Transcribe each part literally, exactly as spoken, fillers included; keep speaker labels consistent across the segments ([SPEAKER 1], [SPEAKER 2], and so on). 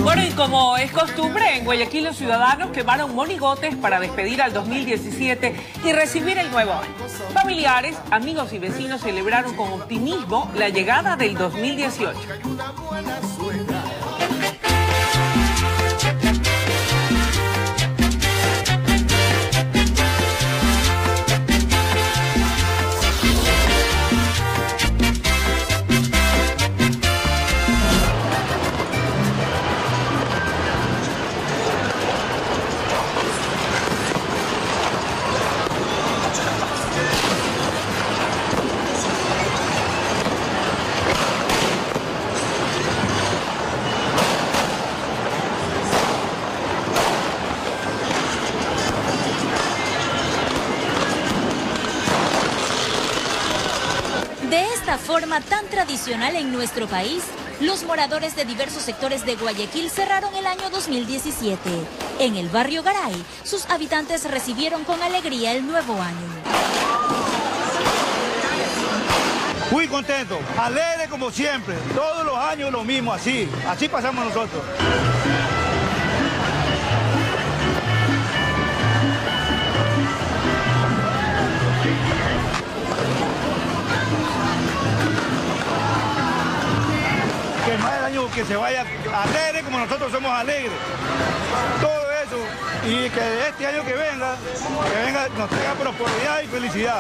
[SPEAKER 1] Bueno, y como es costumbre, en Guayaquil los ciudadanos quemaron monigotes para despedir al dos mil diecisiete y recibir el nuevo año. Familiares, amigos y vecinos celebraron con optimismo la llegada del dos mil dieciocho.
[SPEAKER 2] De esta forma tan tradicional en nuestro país, los moradores de diversos sectores de Guayaquil cerraron el año dos mil diecisiete. En el barrio Garay, sus habitantes recibieron con alegría el nuevo año.
[SPEAKER 3] Muy contento, alegre como siempre, todos los años lo mismo, así, así pasamos nosotros. Que más el año que se vaya alegre como nosotros somos alegres. Todo eso, y que este año que venga, que venga nos traiga prosperidad y felicidad.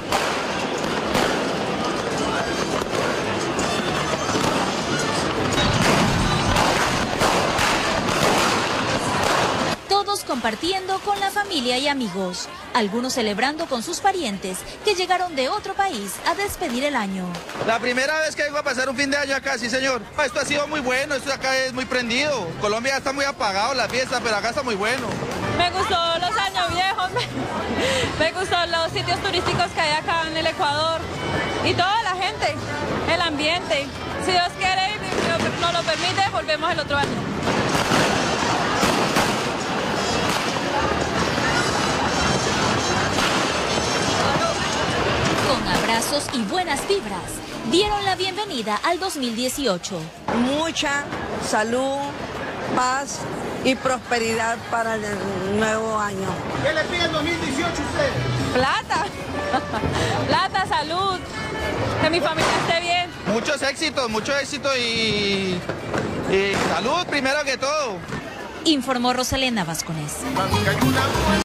[SPEAKER 2] Todos compartiendo con la familia y amigos, algunos celebrando con sus parientes que llegaron de otro país a despedir el año.
[SPEAKER 4] La primera vez que vengo a pasar un fin de año acá, sí señor. Esto ha sido muy bueno, esto acá es muy prendido. Colombia ya está muy apagado la fiesta, pero acá está muy bueno.
[SPEAKER 5] Me gustó los años viejos, me, me gustó los sitios turísticos que hay acá en el Ecuador y toda la gente, el ambiente. Si Dios quiere y nos lo permite, volvemos el otro año.
[SPEAKER 2] Con abrazos y buenas vibras, dieron la bienvenida al dos mil dieciocho.
[SPEAKER 6] Mucha salud, paz y prosperidad para el nuevo año.
[SPEAKER 3] ¿Qué le pide el dos mil dieciocho usted?
[SPEAKER 5] Plata, plata, salud, que mi familia esté bien.
[SPEAKER 4] Muchos éxitos, mucho éxito y, y salud primero que todo.
[SPEAKER 2] Informó Rosalena Vasconés.